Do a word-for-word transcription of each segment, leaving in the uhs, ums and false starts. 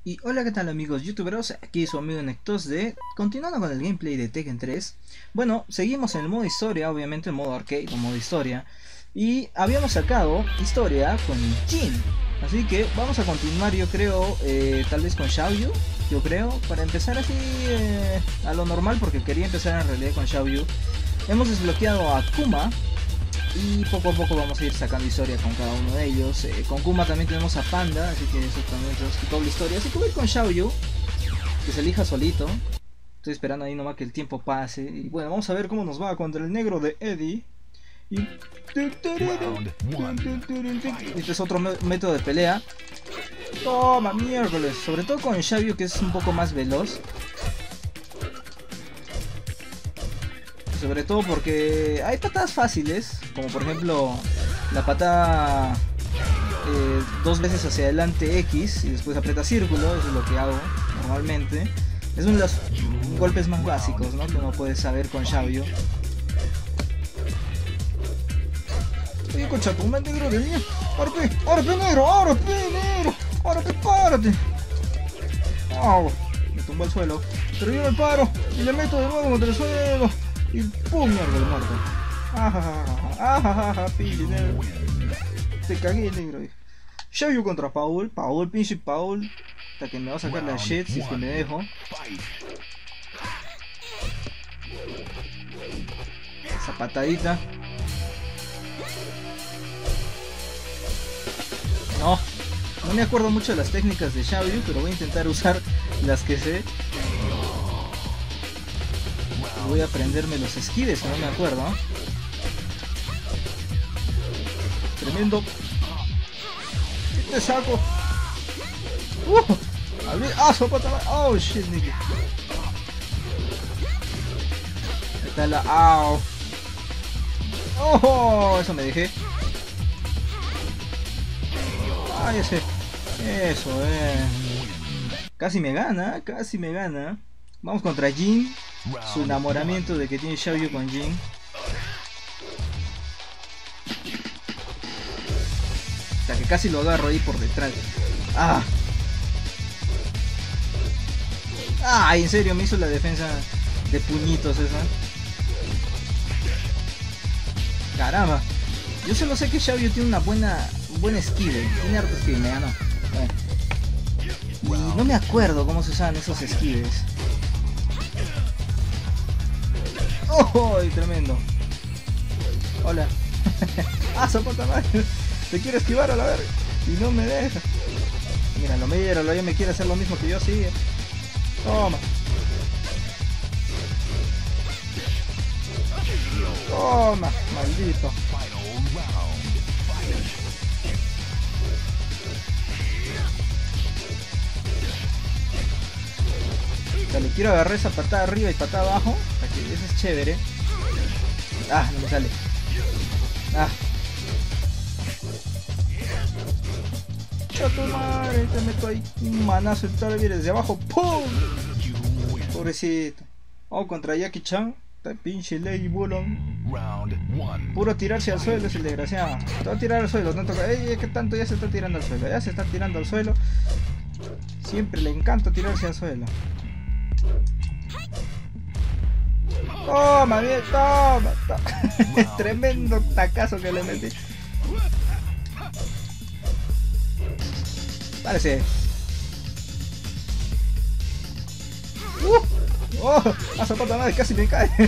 Y hola, ¿qué tal amigos youtuberos? Aquí su amigo Nectos de... Continuando con el gameplay de Tekken tres. Bueno, seguimos en el modo historia, obviamente el modo arcade o modo historia. Y habíamos sacado historia con Jin. Así que vamos a continuar, yo creo, eh, tal vez con Xiaoyu, yo creo. Para empezar así eh, a lo normal, porque quería empezar en realidad con Xiaoyu. Hemos desbloqueado a Kuma. Y poco a poco vamos a ir sacando historia con cada uno de ellos. Eh, con Kuma también tenemos a Panda, así que eso también es doble historia. Así que voy a ir con Xiaoyu, que se elija solito. Estoy esperando ahí nomás que el tiempo pase. Y bueno, vamos a ver cómo nos va contra el negro de Eddie. Y... este es otro método de pelea. Toma, miércoles. Sobre todo con Xiaoyu, que es un poco más veloz. Sobre todo porque hay patadas fáciles, como por ejemplo la patada eh, dos veces hacia adelante X y después aprieta círculo. Eso es lo que hago normalmente. Es uno de los golpes más básicos, ¿no?, que uno puede saber con Xiaoyu. Oye, concha, tu madre, negro de mía. Ahora pe, ahora pe, negro, ahora pe, negro. Ahora pe, párate. Oh, me tumbó al suelo. Pero yo me paro y le meto de nuevo contra el suelo. Y pum, mierda, el muerto. Ajajaja, ajajaja, pinche negro. Te cagué, negro. Xiaoyu contra Paul. Paul, pinche Paul. Hasta que me va a sacar la shit si es que me dejo. Esa patadita. No, no me acuerdo mucho de las técnicas de Xiaoyu, pero voy a intentar usar las que sé. Voy a aprenderme los esquives, que no me acuerdo. Tremendo. Te saco. Uh, abrí. Ah, sopata. Oh shit, nigga. Ahí está la. Au. Oh, eso me dejé. Ah, ya sé. Eso, eh. Casi me gana, casi me gana. Vamos contra Jin. Su enamoramiento de que tiene Xiaoyu con Jin. O sea, que casi lo agarro ahí por detrás. Ah. Ah, en serio, me hizo la defensa de puñitos esa. Caramba. Yo solo sé que Xiaoyu tiene una buena, un buen esquive. Tiene harto esquive, me ganó. Bueno. Y no me acuerdo cómo se usaban esos esquives. ¡Oh! ¡Tremendo! Hola. ¡Ah, zapata madre! Te quiero esquivar a la verga y no me deja. Míralo, míralo, ya me quiere hacer lo mismo que yo, sigue. Toma. Toma, maldito. O sea, le quiero agarrar esa patada arriba y patada abajo. Aquí, eso es chévere. Ah, no me sale. Ah. ¡Chato madre! Te meto ahí un manazo y tal vez desde abajo. ¡Pum! Pobrecito. Oh, contra Jackie Chan. Está pinche Lady Bulon. Puro tirarse al suelo es el desgraciado. Te va a tirar al suelo. No toca. ¡Ey! ¿Qué tanto ya se está tirando al suelo? Ya se está tirando al suelo. Siempre le encanta tirarse al suelo. Toma, bien, toma, toma. Tremendo tacazo que le metí. Parece. Uh, oh, a zapata madre, casi me cae.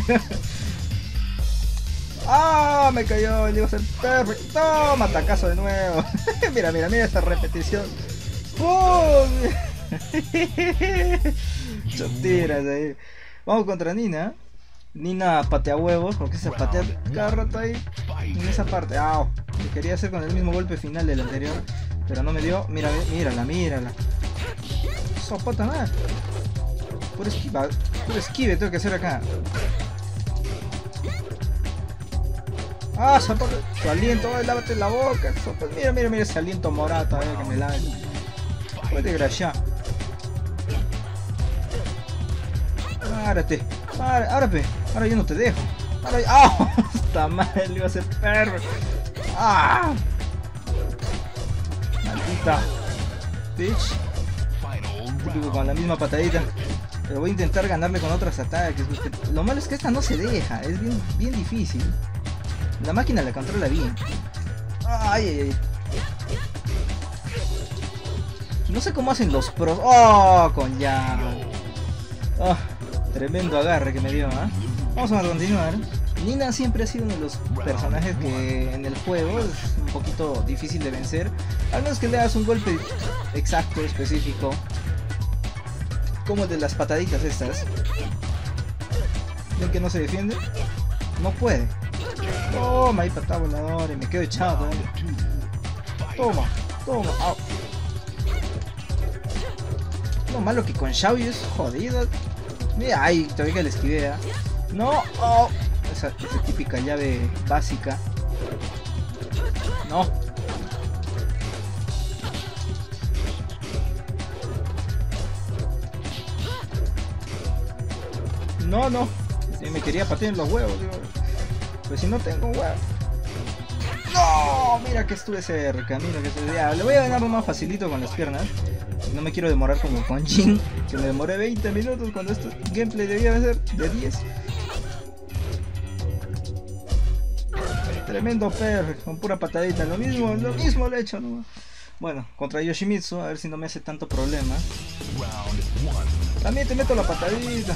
Ah, me cayó, le iba a ser perfecto. Toma, tacazo de nuevo. Mira, mira, mira esta repetición. ¡Pum! Chotiras ahí. Vamos contra Nina. Nina patea huevos porque se patea cada rato ahí en esa parte. ¡Au! Que quería hacer con el mismo golpe final del anterior, pero no me dio. Mira, mírala, mírala. Sopota nada. Por esquiva, por esquive tengo que hacer acá. Ah, sopota. Tu aliento, ay, lávate la boca. Sopota. Mira, mira, mira ese aliento morado ahí que me lave. Pues desgraciado. Párate. Ahora, ahora, pe, ahora yo no te dejo. Ahora, ¡ah! Está mal, le iba a hacer perro. ¡Ah! Maldita bitch. Típico con la misma patadita. Pero voy a intentar ganarle con otros ataques. Lo malo es que esta no se deja. Es bien, bien difícil. La máquina la controla bien. Ay, ay, ay. No sé cómo hacen los pros. ¡Oh! Con ya. Oh, tremendo agarre que me dio, ¿eh? Vamos a continuar. Nina siempre ha sido uno de los personajes que en el juego es un poquito difícil de vencer. Al menos que le hagas un golpe exacto, específico. Como el de las pataditas estas. ¿Ven que no se defiende? No puede. Toma, ahí patada voladora y me quedo echado. ¿eh? Toma, toma. Au. Lo malo que con Xiaoyu es jodido. Mira, ay, todavía que le esquivé. ¿eh? No, oh. Esa, esa típica llave básica. No. No, no. Si me quería patear en los huevos, digo. Pues si no tengo huevos. No, mira que estuve cerca. Mira que estuve. Ya, le voy a ganar más facilito con las piernas. No me quiero demorar como con Jin, que me demoré veinte minutos cuando este gameplay debía ser de diez. Tremendo perro, con pura patadita, lo mismo, lo mismo le he hecho, ¿no? Bueno, contra Yoshimitsu, a ver si no me hace tanto problema. También te meto la patadita.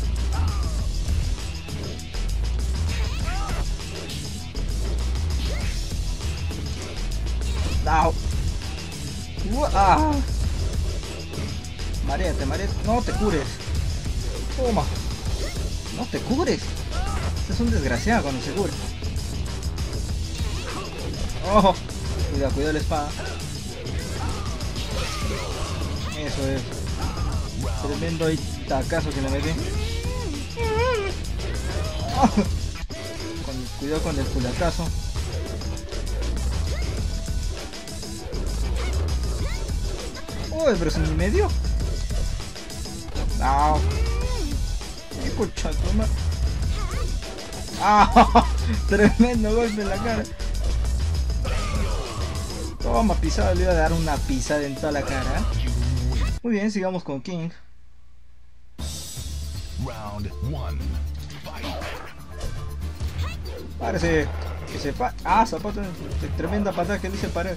¡Au! ¡Ah! Maréate, maréate. No te cures. Toma. No te cures. Este es un desgraciado cuando se cubre. ¡Oh! Cuidado, cuidado la espada. Eso es. Tremendo tacazo que le metí. ¡Oh! Con, cuidado con el culatazo. Uy, pero se ni me dio. No. Qué cochazo, man. Ah, tremendo golpe en la cara. Toma, pisada, le iba a dar una pisada en toda la cara. Muy bien, sigamos con King. Round one. Parece que se pa... Ah, zapato, tremenda patada que le hice pared.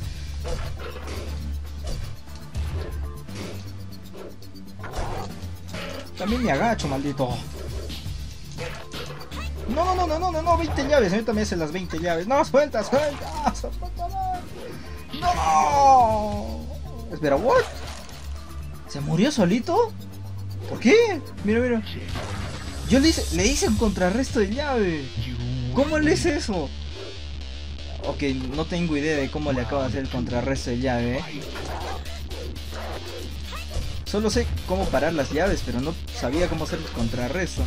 También me agacho, maldito. No, no, no, no, no, no, no, veinte llaves. A mí también hacen las veinte llaves. No, suelta, suelta. No. Espera, what? ¿Se murió solito? ¿Por qué? Mira, mira. Yo le hice, le hice un contrarresto de llave. ¿Cómo le hice eso? Ok, no tengo idea de cómo le acabo de hacer el contrarresto de llave, ¿eh? Solo sé cómo parar las llaves, pero no sabía cómo hacer el contrarresto.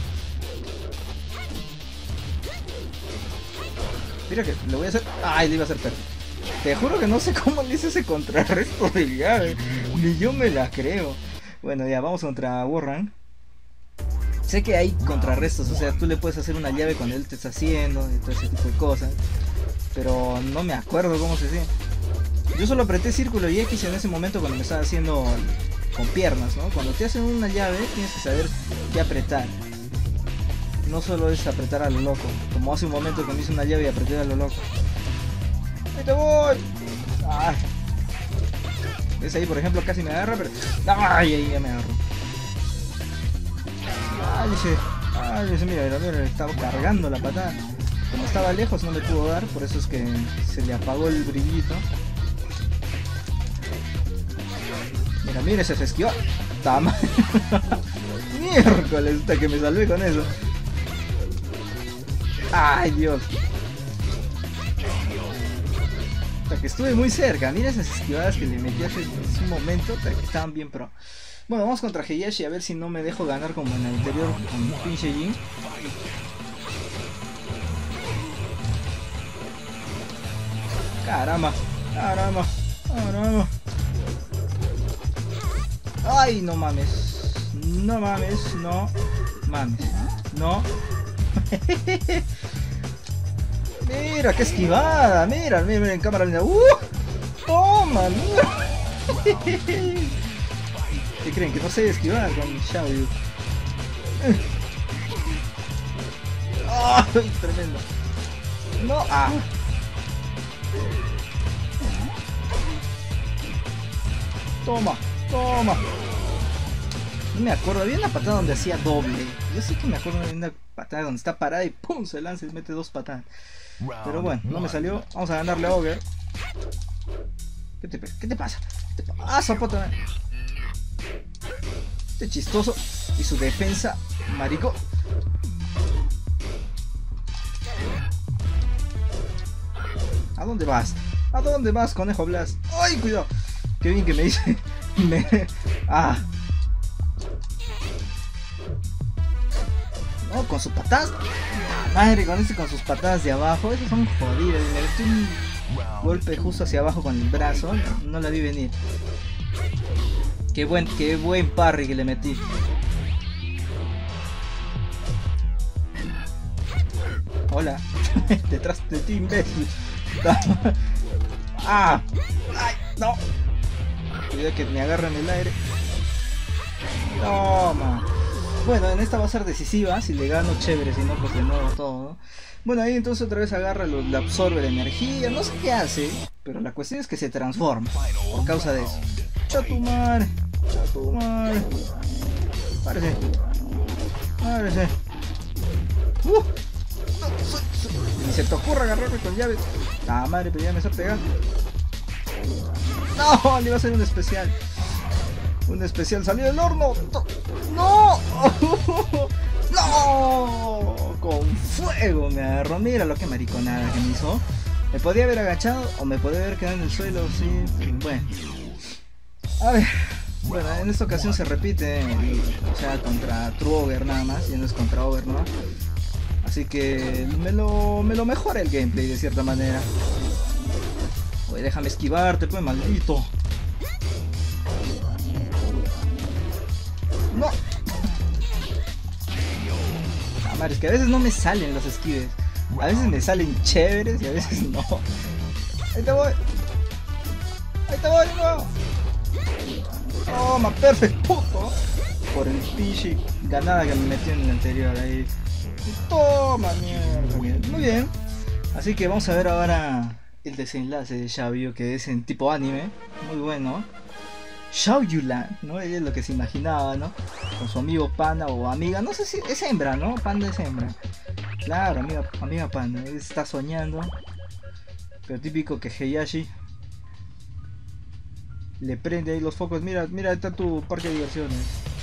Mira que le voy a hacer... Ay, le iba a hacer perfecto. Te juro que no sé cómo le hice ese contrarresto de llave. Ni yo me la creo. Bueno, ya, vamos contra Warren. Sé que hay contrarrestos, o sea, tú le puedes hacer una llave cuando él te está haciendo y todo ese tipo de cosas. Pero no me acuerdo cómo se hacía. Yo solo apreté círculo y X en ese momento cuando me estaba haciendo con piernas, ¿no? Cuando te hacen una llave tienes que saber qué apretar. No solo es apretar a lo loco, como hace un momento que me hice una llave y apreté a lo loco. ¡Ahí te voy! ¡Ay! ¿Ves ahí, por ejemplo, casi me agarra, pero... ¡Ay! Ahí ya me agarró. ¡Ay! Dice... ¡Ay! Dice, mira, mira, mira, estaba cargando la patada. Como estaba lejos no le pudo dar, por eso es que se le apagó el brillito. Mira, mira, se esquivó. ¡Tama! ¡Miércoles! Hasta que me salvé con eso. ¡Ay, Dios! Hasta que estuve muy cerca. Mira esas esquivadas que le metí hace un momento. Hasta que estaban bien pro. Bueno, vamos contra Heihachi a ver si no me dejo ganar como en el anterior con pinche Jin. Caramba, caramba, caramba. Ay, no mames. No mames, no mames. No. Mira, qué esquivada. Mira, mira, mira en cámara lenta. ¡Uh! Toma, mira. ¿Qué creen? Que no sé esquivar con Xiaoyu. ¡Oh! Tremendo. No, ah. Toma, toma. No me acuerdo, había una patada donde hacía doble. Yo sé que me acuerdo de una patada donde está parada y pum, se lanza y mete dos patadas. Pero bueno, no me salió. Vamos a ganarle a Ogre. ¿Qué te, qué te pasa? ¿Qué te pasa, pata? Este chistoso y su defensa, marico. ¿A dónde vas? ¿A dónde vas, conejo Blas? ¡Ay, cuidado! Qué bien que me dice. me... Ah. No, con sus patadas. Madre, con ese con sus patadas de abajo. Esos son jodidos. Me metí un golpe justo hacia abajo con el brazo. No, no la vi venir. Qué buen, qué buen parry que le metí. Hola. Detrás de ti, imbécil. ¡Ah! ¡Ay! ¡No! Cuidado que me agarran el aire. Toma. Bueno, en esta va a ser decisiva. Si le gano, chévere. Si no, pues de nuevo todo, ¿no? Bueno, ahí entonces otra vez agarra, lo, le absorbe la energía. No sé qué hace, pero la cuestión es que se transforma por causa de eso. ¡Chatumar! ¡Chatumar! ¡Párese! ¡Párese! ¡Uh! Ni se te ocurra agarrarme con llaves. Ah, madre, pero ya me está pegando. No, le iba a hacer un especial. Un especial salió del horno. No. No. Con fuego me agarró. Mira lo que mariconada que me hizo. Me podía haber agachado o me podía haber quedado en el suelo. Sí, bueno. A ver. Bueno, en esta ocasión se repite. O sea, contra True Ogre nada más. Y no es contra Ogre, ¿no? Así que me lo, me lo mejora el gameplay de cierta manera. Oye, déjame esquivarte, pues, maldito. No. Ah, madre, es que a veces no me salen los esquives. A veces me salen chéveres y a veces no. Ahí te voy. Ahí te voy, no. Toma, perfecto, puto. Por el pichi ganada que me metí en el anterior ahí. Toma, mierda. Muy bien. Así que vamos a ver ahora el desenlace de Xiaoyu, que es en tipo anime. Muy bueno. Xiaoyulan, ¿no? Ella es lo que se imaginaba, ¿no? Con su amigo panda o amiga. No sé si es hembra, ¿no? Panda es hembra. Claro, amiga, amiga panda. Él está soñando. Pero típico que Heihachi le prende ahí los focos. Mira, mira, está tu parque de diversiones.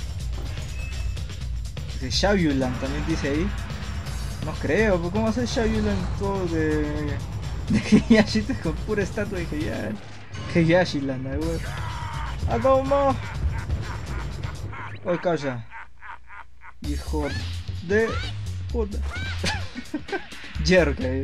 De Xiaoyulan también dice ahí. No creo, ¿cómo va a ser Xiaoyulan todo de... de Heihachi con pura estatua de Heihachi? Heihachilan, güey. ¡Ah, toma! ¡Oye, calla! Hijo de puta. Jerk, eh.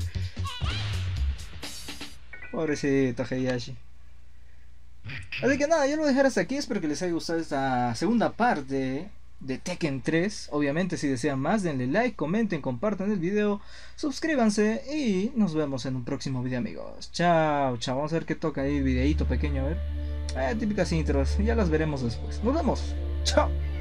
Pobrecito Heihachi. Así que nada, yo lo voy a dejar hasta aquí. Espero que les haya gustado esta segunda parte de Tekken tres. Obviamente, si desean más, denle like, comenten, compartan el video, suscríbanse y nos vemos en un próximo video, amigos. Chao, chao. Vamos a ver qué toca ahí, videíto pequeño, a ver. Eh, típicas intros, ya las veremos después. Nos vemos. Chao.